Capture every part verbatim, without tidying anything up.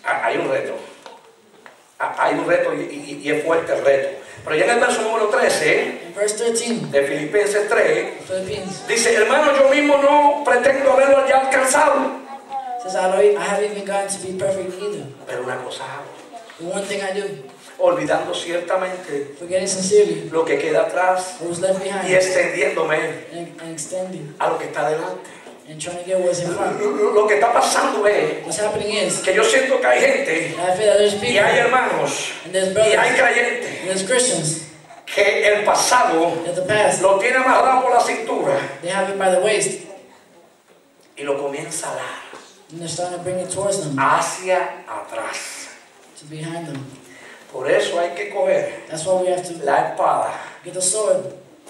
Hay un reto. Hay un reto y, y, y es fuerte el reto. Pero ya en el verso número trece de Filipenses tres, dice, hermano, yo mismo no pretendo haberlo ya alcanzado. Says, I haven't even gotten to be perfect either. Pero una cosa hago. The one thing I do, olvidando ciertamente forgetting sincerely lo que queda atrás what was left behind, y extendiéndome and, and extending, a lo que está delante. and trying to get what's in front. Lo que está pasando es What's happening is que yo siento que hay gente I feel that there's people, y hay hermanos and there's y brothers, hay creyentes and there's Christians que el pasado that the past, lo tiene amarrado por la cintura they have it by the waist, y lo comienza a dar and they're starting to bring it towards them, hacia atrás. to behind them. Por eso hay que coger That's why we have to la espada. get the sword.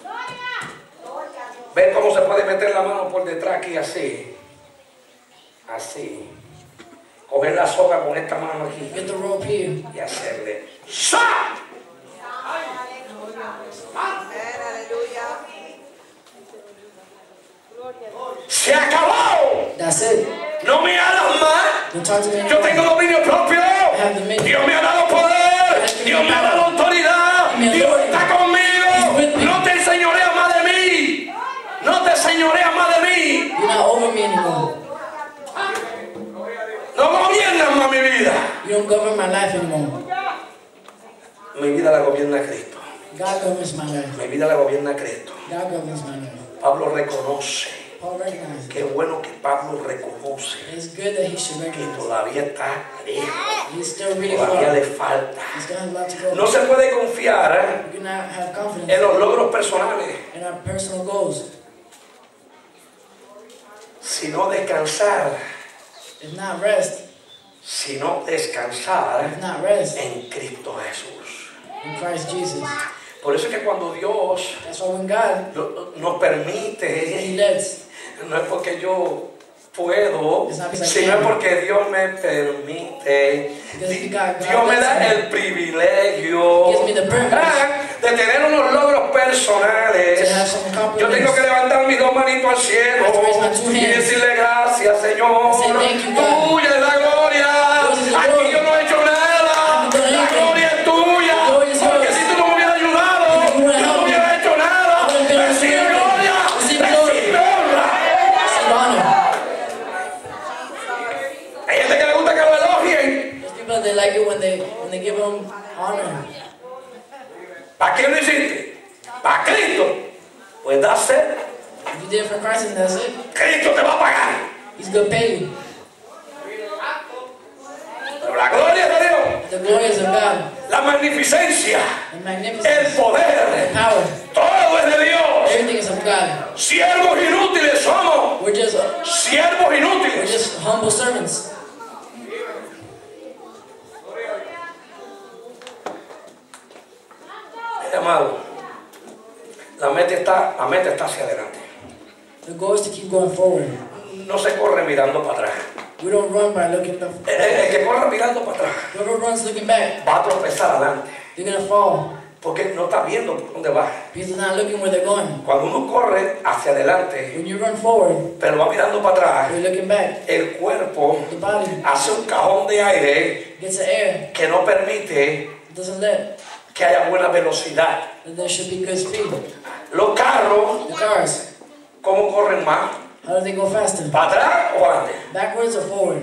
Ven cómo se puede meter la mano por detrás aquí así. Así. Coger la soga con esta mano aquí. Get the rope here. Y hacerle ¡sa! ¡Se acabó! That's it. No me hagas más. Don't talk to me Yo anymore. tengo dominio propio. I have dominion. Dios me ha dado poder. Dios me ha dado autoridad. Dios está conmigo. No te enseñoreas más de mí. No te enseñoreas más de mí. You're not over me anymore. No gobiernas más mi vida. You don't govern my life anymore. Mi vida la gobierna Cristo. God governs my life. Mi vida la gobierna Cristo. God governs my life. Pablo reconoce. Paul recognizes. Qué bueno que Pablo reconoce It's good that he should que recognize. todavía está lejos. He's still really Todavía far. le falta. He's got a lot to go. No se puede confiar We cannot have confidence en los logros personales, in our personal goals. sino descansar, If not rest, sino descansar if not rest en Cristo Jesús. in Christ Jesus. Por eso es que cuando Dios That's why when God, no- nos He permite, lets, no es porque yo puedo, It's not because I sino es can. porque Dios me permite. Because Di- God- God Dios me da lets me. el privilegio Gives me the privilege. ah, de tener unos logros personales. to have some Yo compliments. tengo que levantar mis dos manitos al cielo I have to raise my two y hands. decirle gracias, Señor. Say thank you, God. Tuya es la gloria. Yours is the Aquí glory. yo no he hecho nada. I haven't done La anything. gloria es tuya. The glory is Porque yours. si tú no me hubieras ayudado, If you yo wouldn't no help me, hubiera hecho nada. I wouldn't been able to do Recibe anything. gloria. Receive glory. Recibe honra. Receive honor. Hay gente que le gusta que lo elogien. There's people that like it when they when they give them honor. ¿Para quién lo hiciste? ¿Para Cristo? Pues da ser. If you did it for Christ, and that's it. Cristo te va a pagar. He's gonna pay you. Pero la gloria de Dios, The glories of God, la magnificencia, the el magnificence, the poder, power, todo es de Dios. everything is of God. Siervos inútiles somos. We're just Siervos we're inútiles. just humble servants. Amado, la meta está, la meta está hacia adelante. The goal is to keep going forward. No se corre mirando para atrás. We don't run by looking back. El, el- el que corre mirando para atrás Whoever runs looking back, va a tropezar adelante. they're gonna fall Porque no está viendo por dónde va. because they're not looking where they're going. Cuando uno corre hacia adelante, When you run forward, pero va mirando para atrás, you're looking back. el cuerpo The body hace un cajón de aire gets the air. que no permite It doesn't let que haya buena velocidad. that there should be good speed. Los carros, The cars, ¿cómo corren más? how do they go faster? ¿Para atrás o adelante? Backwards or forward?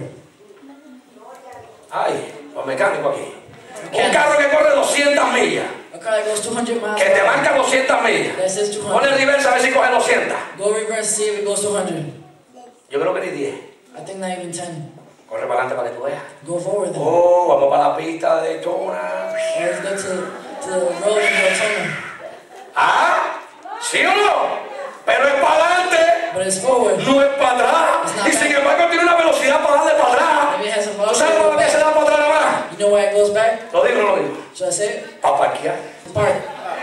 Ay, los mecánicos aquí. Un carro que corre doscientas millas, A car that goes two hundred miles que per te hour, marca doscientas millas. that says two Pon el hundred. reversa a ver si coge doscientas. Go reverse, see if it goes two hundred. Yo creo que ni diez. I think not even ten. Corre para adelante para que tú veas. Go forward then. Oh, vamos para la pista de Daytona. Let's go to, to the road in Daytona. ¿Ah? ¿Sí o no? Pero es para adelante, But it's forward. no es para atrás. Y sin embargo tiene una velocidad para darle para atrás. Maybe it has a ¿Tú sabes por qué se da para atrás nada más? You know why it goes back? ¿Lo digo o no lo digo? Should I say it? Para parquear. Park.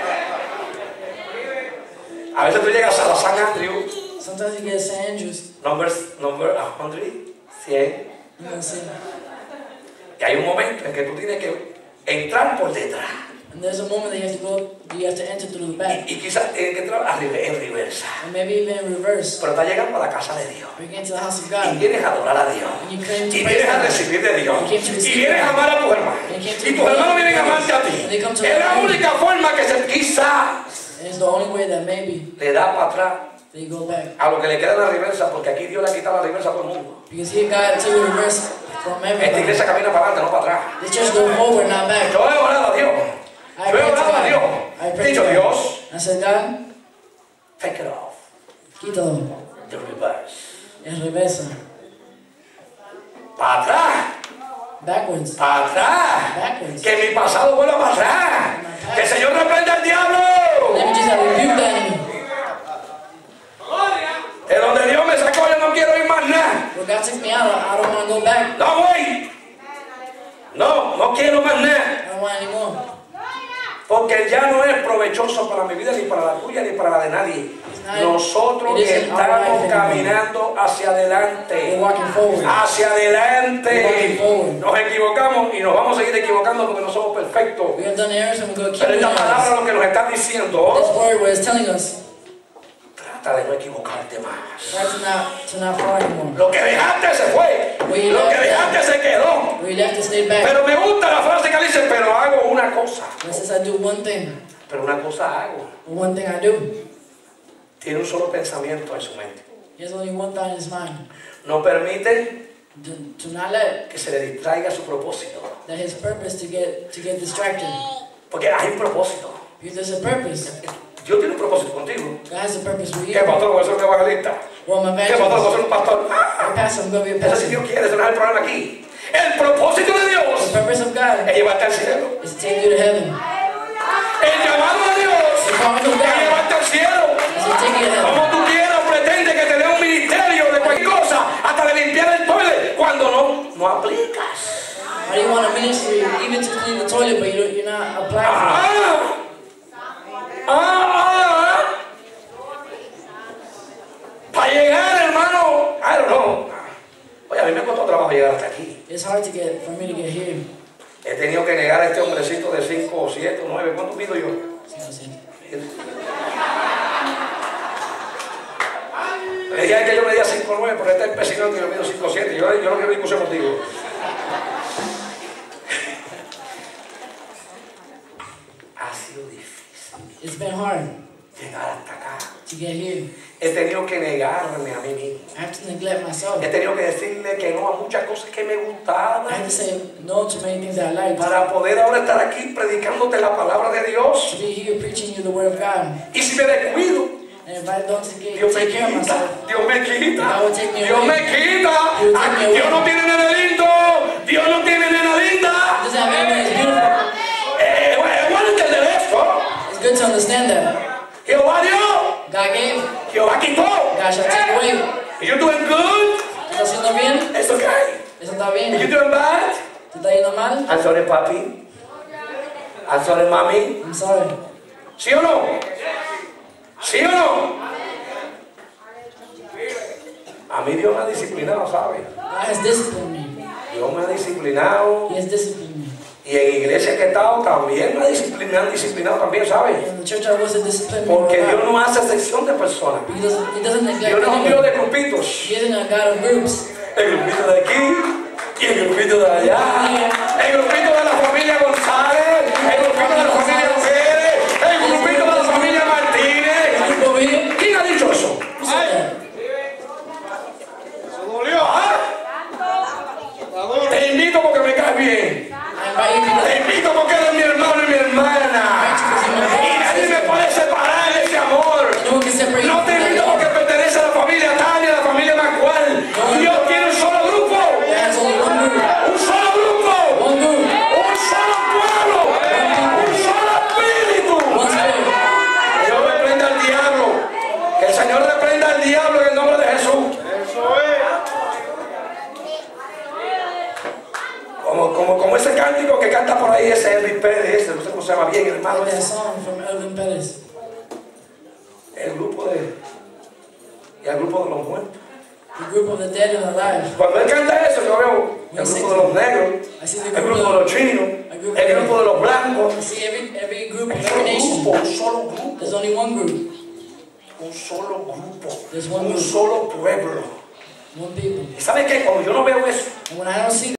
A veces tú llegas a la San Andrew, Sometimes you get Saint Andrews. number, number cien, cien, You know, see, y hay un momento en que tú tienes que entrar por detrás. And there's a moment that you have to go, you have to enter through the back. Y, y quizás tiene que entrar en reversa. And maybe even in reverse. Pero está llegando a la casa de Dios. You're getting to the house of God. Y vienes a adorar a Dios. And you claim to Y praise vienes a God. recibir de Dios. You came to Y receive vienes a God. amar a tus hermanos. And you came to Y tus hermanos vienen a amarte a ti. And they come to Es la love you. única forma que se quizá And it's the only way that maybe le da para atrás they go back. a lo que le queda en la reversa, porque aquí Dios le ha quitado la reversa a todo el mundo. Because here God took the reverse from Esta everybody. iglesia camina para adelante, no para atrás. The church go forward, not back. Yo he orado a Dios. I Yo he pray to orado a Dios. God. I He pray dicho, to God. Dios, I said, God, take it off. quítalo. The reverse. Es reversa. Para atrás. Backwards. Para atrás. Backwards. Que mi pasado vuelva para atrás. Que el Señor reprenda al diablo. Let me just have rebuke the enemy. De donde Dios me sacó, yo no quiero ir más nada. Where God took me out, I don't want to go back. No voy. No, no quiero más nada. I don't want anymore. Porque ya no es provechoso para mi vida, ni para la tuya, ni para la de nadie. Nosotros estamos caminando hacia adelante. Hacia adelante. Nos equivocamos y nos vamos a seguir equivocando porque no somos perfectos. Pero esta palabra lo que nos está diciendo, trata de no equivocarte más. Lo que dejaste se fue. Lo que dejaste se quedó. Pero me gusta la frase que dice, pero hago una cosa. Pero una cosa hago. One thing I do. Tiene un solo pensamiento en su mente. He has only one thought in his mind. No permite Do, do not let que se le distraiga su propósito. that his purpose to get to get distracted. Porque hay un propósito. Because there's a purpose. Dios tiene un propósito contigo. God has a purpose for you. ¿Qué pastor? Voy a ser un evangelista. Well, my ¿Qué pastor? Voy a evangelist. ser un pastor. My ¡Ah! pastor, I'm going to be a Eso si pastor. Dios quiere, eso no es el problema aquí. El propósito de The Dios purpose of God es llevarte al cielo. is to take you to heaven. El llamado de Dios The calling of es God llevarte al cielo. is to take you to Como heaven. tú quieras, pretende que te dé un ministerio de cualquier cosa, hasta de limpiar el toilet, cuando no, no aplicas. How do you want a ministry even to clean the toilet, but you don't, you're not applying for it? Ah, ah, ah. Para llegar, hermano, I don't know. Oye, a mí me costó trabajo llegar hasta aquí. It's hard to get for me to get here. He tenido que negar a este hombrecito de cinco, siete, nueve. ¿Cuánto mido yo? Me dijeron que yo medía cinco nueve, porque este es empecinado que yo mido cinco siete. Yo, yo no quiero discusión contigo. Ha sido difícil It's been hard llegar hasta acá. to get here. He tenido que negarme a mí mismo. I have to neglect myself. He tenido que decirle que no a muchas cosas que me gustaban. I have to say no to many things that I like. Para poder ahora estar aquí predicándote la palabra de Dios. To be here preaching you the word of God. Y si me descuido, And if I don't take, Dios me take care of quita, myself, Dios me quita, God will take me Dios away. me quita. He will take Ah, me away. Dios no tiene nada lindo, Dios no tiene nada linda. doesn't have anyone is beautiful. Eh, bueno, es bueno entender esto. It's good to understand that. Jehová dio, God gave, Jehová quitó. God shall take away. If you're doing good, ¿Estás haciendo bien? it's okay. Eso está bien. If you're doing bad, ¿Te está yendo mal? I'm sorry, papi. I'm sorry, mami. I'm sorry. ¿Sí o no? ¿Sí o no? A mí Dios me ha disciplinado, ¿sabes? God has disciplined me. Dios me ha disciplinado. He has disciplined me. Y en iglesia que he estado también me, disciplin- me han disciplinado también, ¿sabes? In the church I was a disciplined me. Porque Dios no hace excepción de personas. He doesn't, he doesn't neglect Dios no es un Dios anyone. de grupitos. He isn't a God of groups. El grupito de aquí y el grupito de allá. El grupito de la familia González. El grupito de la familia Pérez. El grupito de la familia Martínez. Group over here. ¿Quién ha dicho eso? Who said that? ¿Ah? Te invito porque me caes bien. I invite you to Te invito porque eres mi hermano y mi hermana. Y nadie me puede separar de ese amor. No one can separate you No from te that invito porque love. pertenece a la familia Tania, a la familia Macual. Dios tiene un solo grupo. He has only one group. Un solo grupo. One group. Un solo pueblo. Un solo espíritu. One spirit. Que Dios reprenda al diablo. Que el Señor reprenda al diablo en el nombre de Jesús. Como, como, como ese cántico que canta por ahí, ese Elvis Pérez, ese, no sé cómo se llama bien, hermano. Like that song from Elvin Pettis. El grupo de. Y el grupo de los muertos. The group of the dead and alive. Cuando él canta eso, yo veo el grupo de los negros, I see the el group grupo de of los chinos, el grupo de los blancos, don't see every every group, Un every solo nation. grupo, un solo grupo. There's only one group. Un solo grupo. There's one Un group. solo pueblo. One people. ¿Y sabe qué? Cuando yo no veo eso, And when I don't see